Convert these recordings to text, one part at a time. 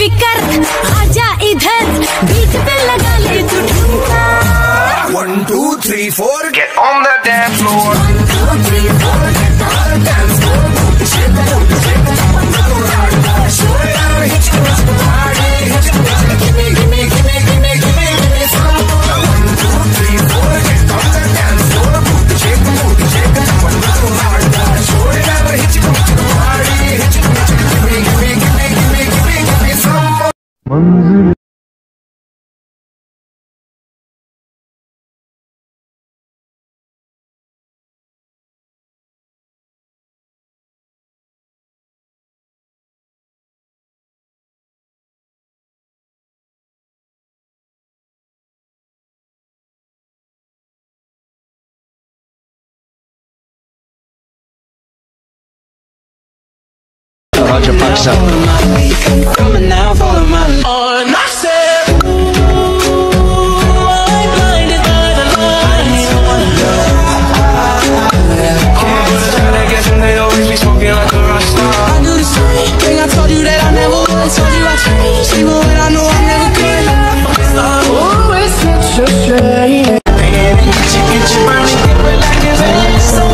बेफिकर आजा इधर बीच पे लगा ले तू ठुमका 1 2 3 4 get on the dance floor 1 2 3 4 get on the dance floor shake the booty shake the booty show it down hit you with the party hit you with the give me some 1 2 3 4 get on the dance floor shake the booty shake the booty show it down hit you with the party hit you with the give me some coming now, follow my on. I said, ooh, I'm blinded by the lights. I guess when they always be smoking like a rock star. I do the same thing. I told you that I never would. Told you I changed, even when I know I never could. Oh, it's such a shame. Get you burning, get wet like his ass. So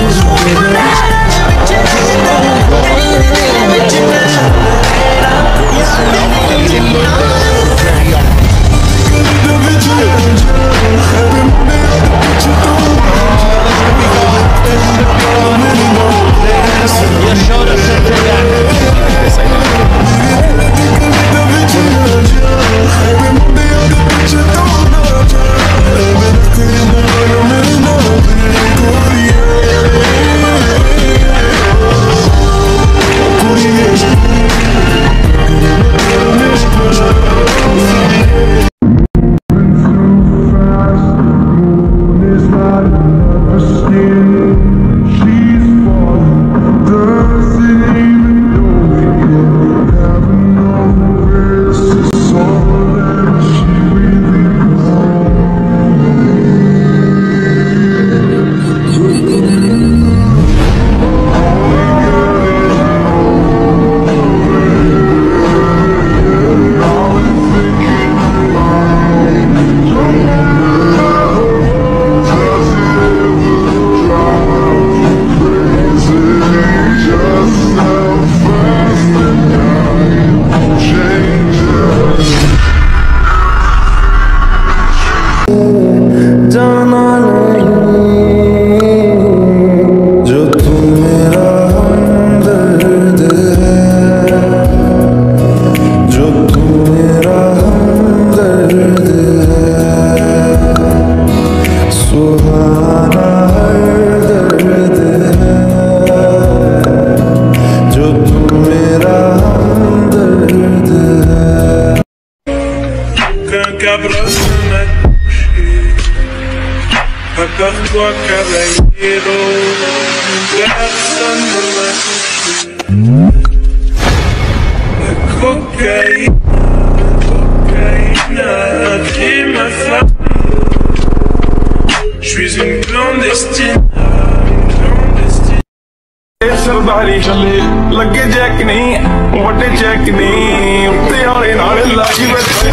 Toi caballero, personne ne m'a touché. La cocaïne qui m'a frappé. J'suis une clandestine. सरदारी चले लगे check नहीं वड्डे check नहीं उत्ते आले नाले लागी बैठे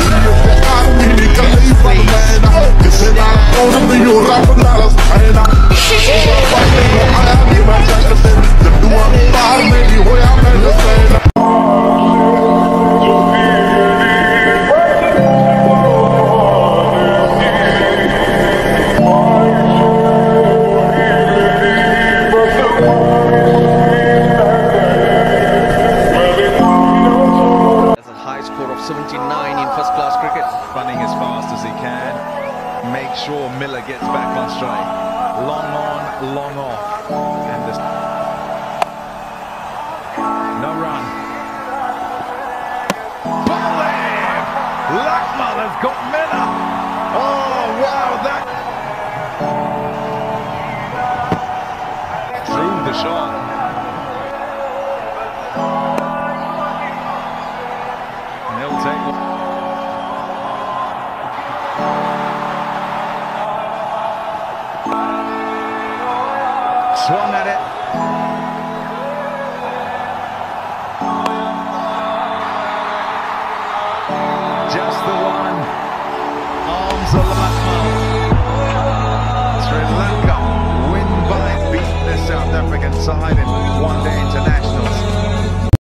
make sure Miller gets back on strike. Long on, long off. And this... No run. Bowling! Luckman has got Miller. Oh, wow, that... Through the shot. And he'll take... Swung at it. inside in one day.